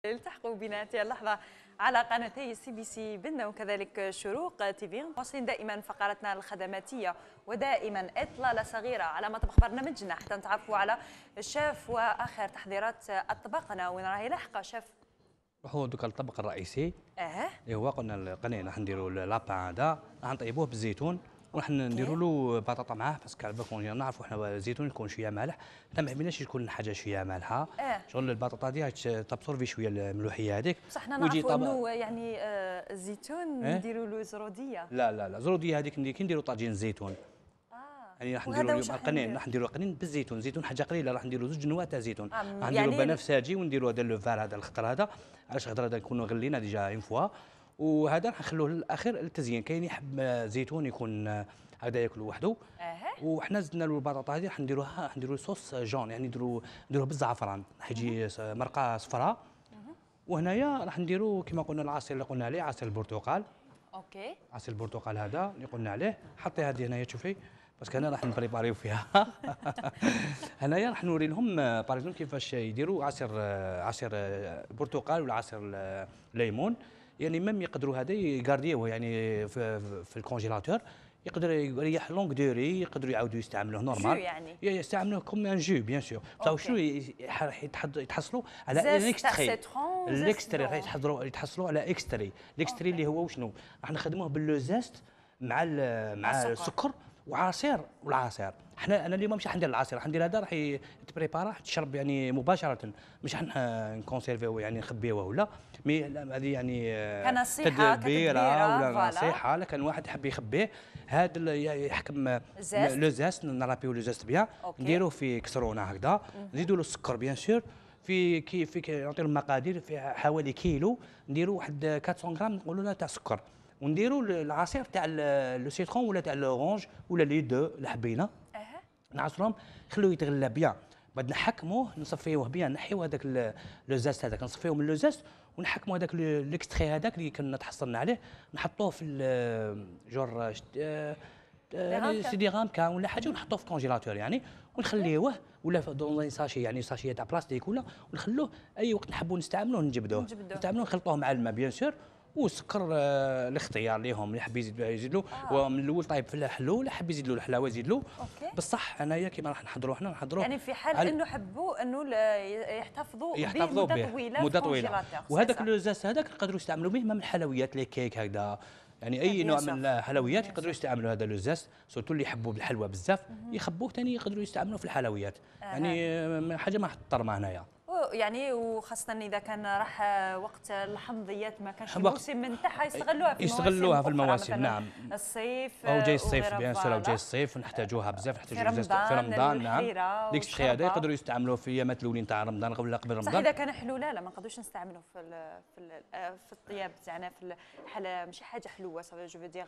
التحقوا بنا هذه اللحظة على قناتي سي بي سي بنة وكذلك شروق تي في. واصلين دائما فقرتنا الخدماتية ودائما إطلالة صغيرة على مطبخ برنامجنا حتى نتعرفوا على الشيف وآخر تحضيرات أطباقنا. وين راهي لاحقة شيف؟ هو دوك الطبق الرئيسي اللي هو قلنا القنين راح نديروا لابان هذا راح نطيبوه بالزيتون وراح نديروا له بطاطا معاه باسكو على بالكم نعرفوا احنا الزيتون يكون شويه مالح، حنا ما حبيناش يكون حاجه شويه مالحه. شغل البطاطا دي تبصر في شويه الملوحيه هذيك. بصح حنا نعرفوا انه يعني الزيتون نديروا له زروديه. لا زروديه هذيك كي نديروا طاجين الزيتون. يعني راح نديروا اليوم القنين، راح نديروا القنين بالزيتون، زيتون حاجه قليله، راح نديروا زوج انواع تاع زيتون. راح نديروا يعني بنفسجي ونديروا هذا لو فار هذا الخضر هذا، علاش الخضر هذا نكونوا غلينا ديجا اون فوا، وهذا راح نخلوه للاخر للتزيين. كاين يحب زيتون يكون هذا ياكلوا وحده. وحنا زدنا له البطاطا هذه راح نديروا صوص جون، يعني نديروه بالزعفران، راح يجي مرقه صفراء. وهنايا راح نديروا كما قلنا العصير اللي قلنا عليه، عصير البرتقال. اوكي. عصير البرتقال هذا اللي قلنا عليه، حطي هذه هنايا تشوفي باسكو انا راح نبريباريو فيها. هنايا راح نوري لهم باريزون كيفاش يديروا عصير البرتقال ولا عصير الليمون. يعني ميم يقدروا هذا يغارديوه يعني في الكونجيلاتور، يقدر يريح لونغ دوري، يقدروا يعاودوا يستعملوه نورمال. يعني يستعملوه كوم ان جو بيان سور. بصح شنو يتحصلوا على الاكستري. الاكستري يتحصلوا على اكستري. الاكستري اللي هو شنو؟ راح نخدموه باللوزاست مع السكر وعصير والعصير. انا اليوم مش راح ندير العصير، راح ندير هذا راح يتبريبارا راح تشرب يعني مباشره، مش راح نكونسيرفيو يعني نخبيوه ولا مي هذه يعني كنصيحه ولا نصيحه. لكن واحد يحب يخبيه هذا يحكم لو زاست، نرابيو لو زاست بيان، نديروه في كسرونه هكذا، نزيدوا له السكر بيان سور في نعطيو المقادير في حوالي كيلو، نديروا واحد 400 غرام نقولوا له تاع سكر، ونديروا العصير تاع لو سيترون ولا تاع الاورانج ولا لي دو اللي حبينا. نعصرهم نخلوه يتغلى بيان، بعد نحكموه نصفيوه بيان، نحيو هذاك لو زاست هذاك نصفيوه من لو زاست ونحكموا هذاك ليكستري هذاك اللي كنا تحصلنا عليه، نحطوه في جور سيدي غامكا ولا حاجه ونحطوه في كونجيلاتور يعني، ونخليوه ولا دون ساشي يعني ساشي تاع بلاستيك ولا، ونخلوه اي وقت نحبوا نستعملوه نجبدوه نخلطوه مع الماء بيان سور. والسكر الاختيار ليهم، اللي يحب يزيد له ومن الاول طيب في الحلو، اللي حب يزيد له الحلاوه يزيد له. بصح انايا كيما راح نحضروا حنا نحضروا يعني في حال انه حبوا انه يحتفظوا به مده طويله وهذاك اللوزاس هذاك يقدروا يستعملوا به من الحلويات لي كيك هكذا، يعني اي نوع من الحلويات يقدروا يستعملوا هذا اللوزاس، سورتو اللي يحبوا بالحلوى بزاف يخبوه ثاني يقدروا يستعملوه في الحلويات. يعني حاجه ما حط ما هنايا يعني، وخاصة إذا كان راح وقت الحمضيات ما كانش موسم من تاعها يستغلوها في المواسم. نعم الصيف او جاي الصيف بيان سور، او جاي الصيف نحتاجوها بزاف، نحتاجوها في رمضان. نعم ليكستري هذا يقدروا يستعملوه في ايامات الاولين تاع رمضان قبل رمضان. صح اذا كان حلوله لا ما نقدروش نستعملوه في الطياب تاعنا في ماشي حاجه حلوه جو فو دير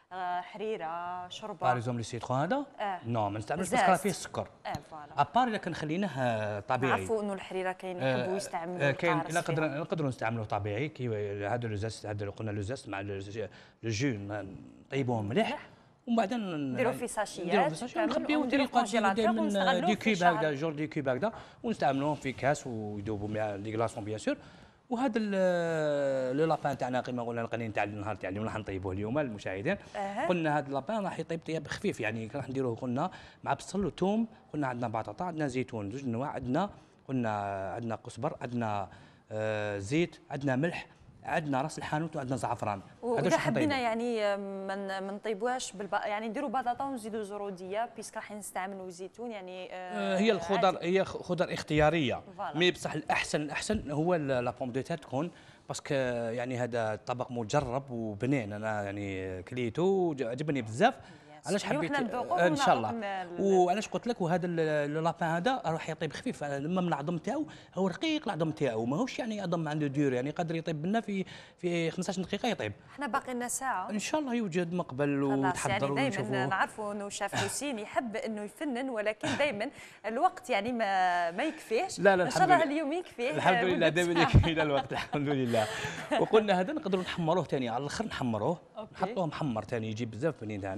حريره شوربه باريزوم لي سيترون هذا نو ما نستعملوش باسكو فيه السكر. ابار اذا كان خليناه طبيعي. نعرفوا انه الحريره كاين يحبوا يستعملوا كاين نقدروا نستعملوا طبيعي كي هذا لوزاس، هذا قلنا لوزاس مع لو جو نطيبوهم مليح ومن بعد نديروا في ساشيات ونخبيوه دائما دي كيب هكذا جور دي كيب هكذا ونستعملوهم في كاس ويذوبوا مع لي كلاصون بيان سور. وهذا لو لابان تاعنا كما قلنا القنين تاع النهار تاع اليوم راح نطيبوه اليوم المشاهدين. قلنا هذا اللابان راح يطيب طياب خفيف يعني راح نديروه قلنا مع بصل وثوم، قلنا عندنا بطاطا عندنا زيتون زوج انواع، عندنا كزبر، عندنا زيت، عندنا ملح، عندنا راس الحانوت وعندنا زعفران. واذا حبينا يعني ما نطيبوهاش يعني نديروا بطاطا ونزيدوا زروديه بيسك راح نستعملوا زيتون يعني هي الخضر هي خضر اختياريه مي بصح الاحسن هو لا بوم دو تير تكون باسكو يعني هذا طبق مجرب وبنين، انا يعني كليته عجبني بزاف. علاش حبيت ان شاء الله وعلاش قلت لك وهذا لابان هذا راح يطيب خفيف لما من العظم تاعو هو رقيق، العظم تاعو ماهوش يعني عظم عنده ديور يعني يقدر يطيب لنا في 15 دقيقه يطيب. احنا باقي لنا ساعه ان شاء الله يوجد مقبل وتحضروا يعني دائما نعرفوا انه شاف حسين يحب انه يفنن ولكن دائما الوقت يعني ما يكفيش. لا ان شاء الله اليوم يكفيه الحمد لله دائما يكفينا الوقت الحمد لله. وقلنا هذا نقدروا نحمروه ثاني على الاخر نحمروه نحطوه محمر ثاني يجي بزاف بنين ثاني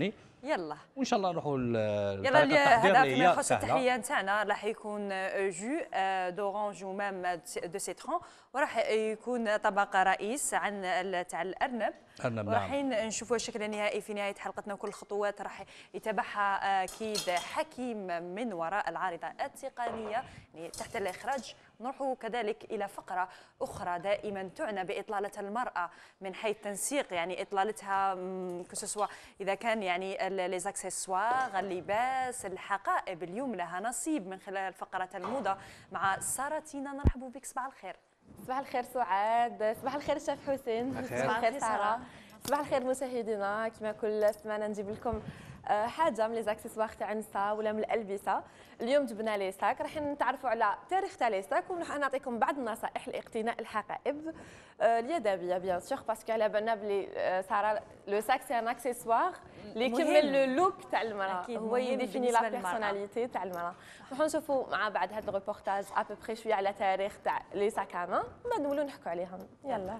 يلا وان شاء الله نروحوا يلا هذا فيما يخص سهلة. التحليه نتاعنا راح يكون جو دورانج ومام دو سيترون، وراح يكون طبق رئيس عن تاع الارنب. وراحين نشوفوا الشكل النهائي في نهايه حلقتنا، وكل الخطوات راح يتبعها اكيد حكيم من وراء العارضه التقنيه يعني تحت الاخراج. نروح كذلك الى فقره اخرى دائما تعنى باطلاله المراه من حيث تنسيق يعني اطلالتها كسوسوا اذا كان يعني لي زاكسيسوار، اللباس، الحقائب. اليوم لها نصيب من خلال فقره الموضه مع ساره تينا. نرحب بك، صباح الخير. صباح الخير سعاد، صباح الخير شيف حسين، صباح الخير ساره، صباح الخير مشاهدينا. كما كل سمانه نجيب لكم حاجه من لي زاكسيسوار تاع النساء ولا من الالبسه. اليوم جبنا لي ساك، راح نتعرفوا على تاريخ تاع لي ساك وراح نعطيكم بعض النصائح لاقتناء الحقائب اليدويه بيان سور، باسكو على بالنا بلي ساره لو ساك سي ان اكسيسوار اللي يكمل لو لوك تاع المراه، هو يديفيني لا بيرسوناليتي تاع المراه. راح نشوفوا مع بعد هذا الريبورتاج ابوبري شويه على تاريخ تاع لي ساك انا، من بعد نولوا نحكوا عليهم. يلا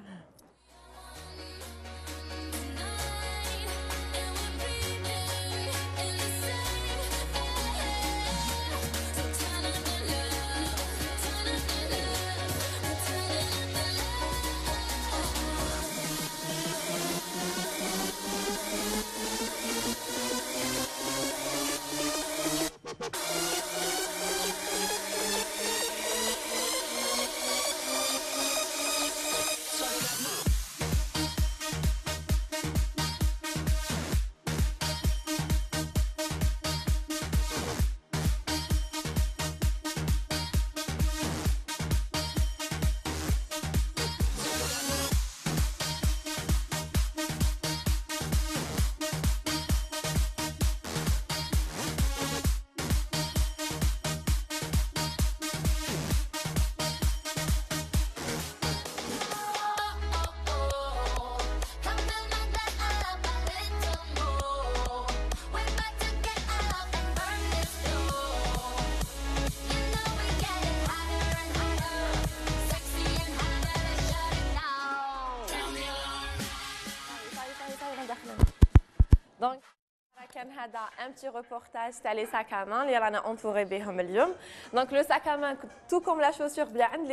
دونك كان هذا ان بتي ريبورتاج تاع لي ساك ا مان اللي رانا اونتوري بهم اليوم. دونك لو ساك ا مان تو كوم لا شوسور بلا عند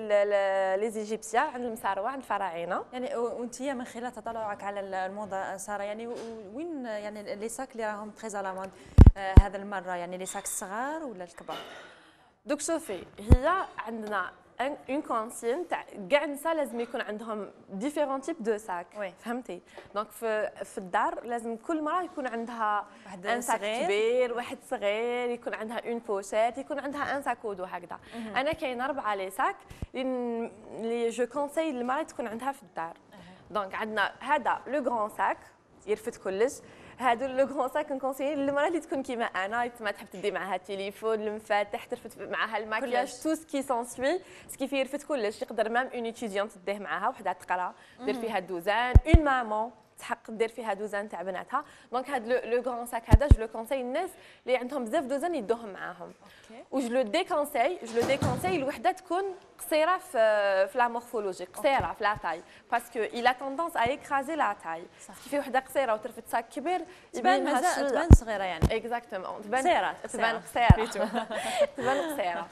لي ايجيبسيان، عند المساروه، عند الفراعنه. يعني وانت من خلال تطلعك على الموضه ساره، يعني وين يعني لي ساك اللي راهم تري على مود هذا المره، يعني لي ساك الصغار ولا الكبار؟ دوك شوفي، هي عندنا اون كونسين تاع كاع النساء لازم يكون عندهم ديفيرون تيب دو ساك، فهمتي؟ دونك في الدار لازم كل مراه يكون عندها ان ساك كبير، واحد صغير، يكون عندها اون بوشيت، يكون عندها ان ساكودو هكذا. انا كاين 4 لي ساك اللي جو كونساي المراه تكون عندها في الدار. دونك عندنا هذا لو غران ساك يرفد كلش، هادو لو غران ساك نكونسيي للمراه اللي تكون كيما انا، تما تحب تدي معها التليفون، المفاتح، ترفد معها الماكياج، تو سكي سونسوي، سكي يرفد كلش. يقدر مام اون ايتيديون تديه معها، وحده تقرا دير فيها دوزان، اون مامون تحق دير فيها دوزان تاع بناتها. دونك هاد لو غران ساك هذا جو لو كونساي الناس اللي عندهم بزاف دوزان يدوهم معاهم. وجو لو ديكونساي الوحده تكون قصيره في لا مورفولوجي، قصيره في لا تاي، باسكو إلا توندونس ا ايكرازي لا تاي. كيف وحده قصيره وترفد ساك كبير تبان صغيره يعني. اكزاكتومون، تبان قصيره تبان قصيره.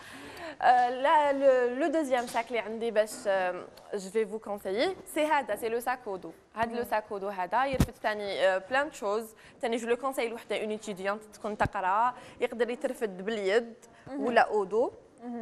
لا لو دوزيام ساك اللي عندي باش جو في فو كونسيي سي هذا، سي لو ساكودو. هذا لو ساكودو هذا يرفد ثاني بلان شوز. ثاني جو لو كونسيي لوحده اون ايتيديونت تكون تقرا، يقدر يترفد باليد ولا اودو.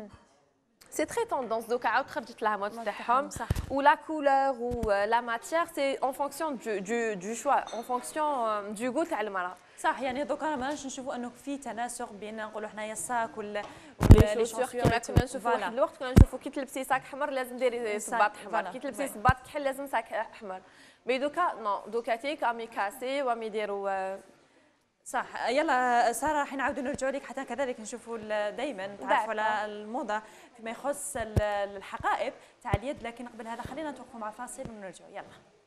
سي تري توندونس دوكا عاود خرجت لها مود تاعهم، ولا كولور ولا ماتيير سي اون فونكسيون دو شوا، اون فونكسيون دو غو تاع المراه. صح، يعني دوكا ما نشوفوا انه في تناسق بين نقولوا حنايا الساك ولا لي شوسور. كيما كنا نشوفوا واحد الوقت كنا نشوفوا كي تلبسي ساك احمر لازم ديري صباط احمر، كي تلبسي صباط كحل لازم ساك احمر. مي دوكا نو، دوكا تيك امي كاسي وامي يديروا صح. يلا ساره راح نعاودوا نرجعوا لك حتى كذلك نشوفوا دائما نتعرفوا على الموضه فيما يخص الحقائب تاع اليد، لكن قبل هذا خلينا نتوقفوا مع فاصل ونرجعوا. يلا.